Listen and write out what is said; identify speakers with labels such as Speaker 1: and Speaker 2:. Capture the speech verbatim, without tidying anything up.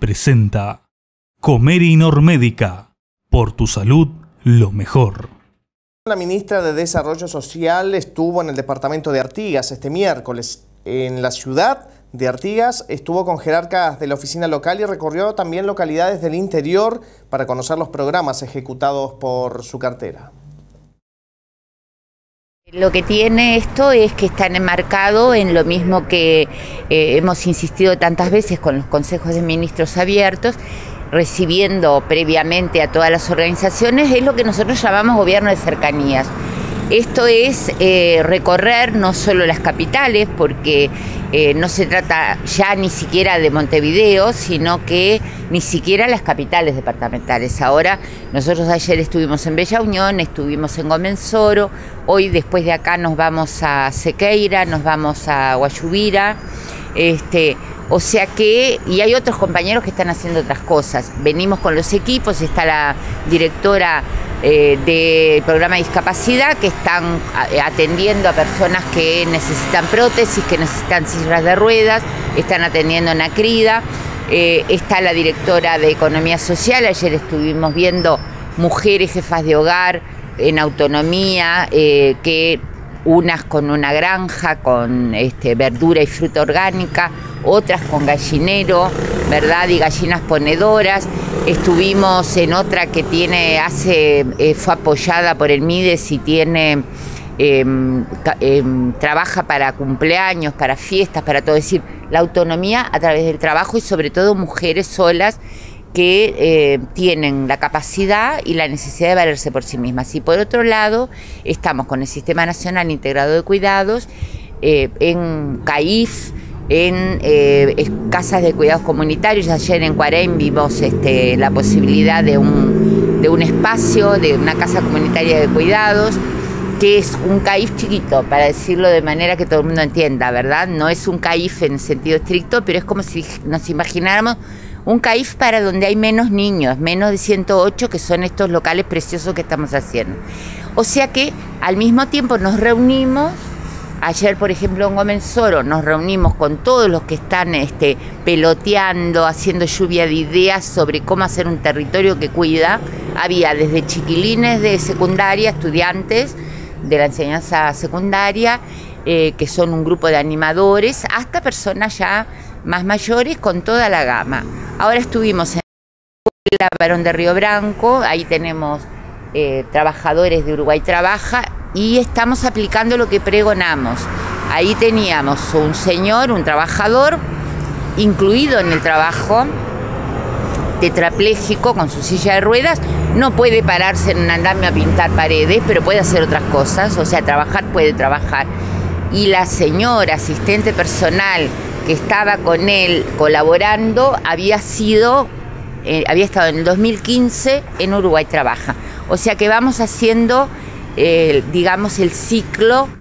Speaker 1: presenta Comer Normédica. Por tu salud, lo mejor.
Speaker 2: La ministra de Desarrollo Social estuvo en el departamento de Artigas este miércoles. En la ciudad de Artigas estuvo con jerarcas de la oficina local y recorrió también localidades del interior para conocer los programas ejecutados por su cartera.
Speaker 3: Lo que tiene esto es que están enmarcados en lo mismo que eh, hemos insistido tantas veces con los consejos de ministros abiertos, recibiendo previamente a todas las organizaciones, es lo que nosotros llamamos gobierno de cercanías. Esto es eh, recorrer no solo las capitales, porque eh, no se trata ya ni siquiera de Montevideo, sino que ni siquiera las capitales departamentales. Ahora, nosotros ayer estuvimos en Bella Unión, estuvimos en Gómez Oro, hoy después de acá nos vamos a Sequeira, nos vamos a Guayubira, este, o sea que, y hay otros compañeros que están haciendo otras cosas. Venimos con los equipos, está la directora Eh, del programa de discapacidad, que están atendiendo a personas que necesitan prótesis, que necesitan sillas de ruedas, están atendiendo en Acrida, eh, está la directora de Economía Social. Ayer estuvimos viendo mujeres jefas de hogar en autonomía, eh, que unas con una granja, con este, verdura y fruta orgánica, otras con gallinero, ¿verdad? Y gallinas ponedoras. Estuvimos en otra que tiene, hace, eh, fue apoyada por el Mides y tiene, eh, eh, trabaja para cumpleaños, para fiestas, para todo. Es decir, la autonomía a través del trabajo y sobre todo mujeres solas que eh, tienen la capacidad y la necesidad de valerse por sí mismas. Y por otro lado, estamos con el Sistema Nacional Integrado de Cuidados, eh, en CAIF, en eh, casas de cuidados comunitarios. Ayer en Cuarén vimos este, la posibilidad de un, de un espacio, de una casa comunitaria de cuidados, que es un CAIF chiquito, para decirlo de manera que todo el mundo entienda, ¿verdad? No es un CAIF en sentido estricto, pero es como si nos imagináramos un CAIF para donde hay menos niños, menos de ciento ocho, que son estos locales preciosos que estamos haciendo. O sea que al mismo tiempo nos reunimos. Ayer, por ejemplo, en Gómez Oro nos reunimos con todos los que están este, peloteando, haciendo lluvia de ideas sobre cómo hacer un territorio que cuida. Había desde chiquilines de secundaria, estudiantes de la enseñanza secundaria, eh, que son un grupo de animadores, hasta personas ya más mayores, con toda la gama. Ahora estuvimos en la Barón de Río Branco, ahí tenemos eh, trabajadores de Uruguay Trabaja, y estamos aplicando lo que pregonamos. Ahí teníamos un señor, un trabajador, incluido en el trabajo, tetrapléjico, con su silla de ruedas. No puede pararse en un andamio a pintar paredes, pero puede hacer otras cosas, o sea, trabajar puede trabajar. Y la señora, asistente personal, que estaba con él colaborando, había sido, eh, había estado en el dos mil quince en Uruguay Trabaja. O sea que vamos haciendo, eh, digamos, el ciclo